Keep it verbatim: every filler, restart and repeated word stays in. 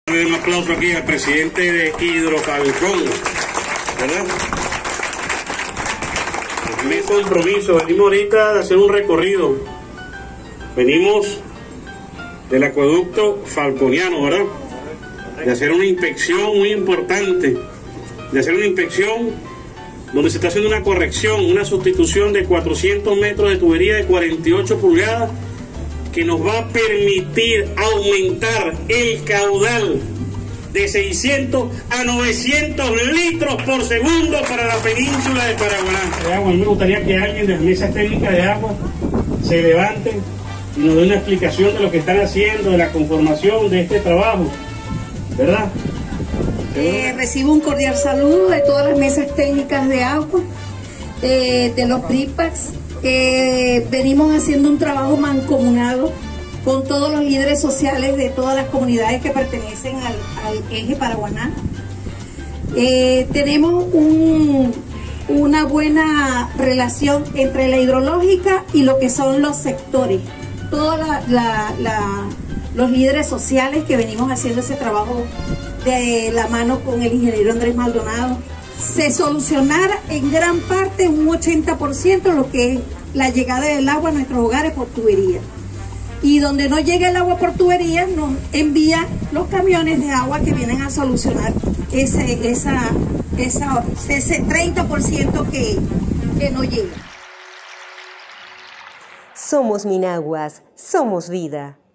Un aplauso aquí al presidente de Hidrofalcón, ¿verdad? Mi compromiso, venimos ahorita de hacer un recorrido. Venimos del acueducto falconiano, ¿verdad? De hacer una inspección muy importante, de hacer una inspección donde se está haciendo una corrección, una sustitución de cuatrocientos metros de tubería de cuarenta y ocho pulgadas, que nos va a permitir aumentar el caudal de seiscientos a novecientos litros por segundo para la península de Paraguaná. A mí me gustaría que alguien de las mesas técnicas de agua se levante y nos dé una explicación de lo que están haciendo, de la conformación de este trabajo, ¿verdad? Eh, recibo un cordial saludo de todas las mesas técnicas de agua, eh, de los PRIPACS. Eh, venimos haciendo un trabajo mancomunado con todos los líderes sociales de todas las comunidades que pertenecen al, al eje Paraguaná. Eh, tenemos un, una buena relación entre la hidrológica y lo que son los sectores. Todos la, la, la, los líderes sociales que venimos haciendo ese trabajo de la mano con el ingeniero Andrés Maldonado. Se solucionara en gran parte, un ochenta por ciento, lo que es la llegada del agua a nuestros hogares por tubería. Y donde no llega el agua por tubería, nos envían los camiones de agua que vienen a solucionar ese, esa, esa, ese treinta por ciento que, que no llega. Somos Minaguas, somos vida.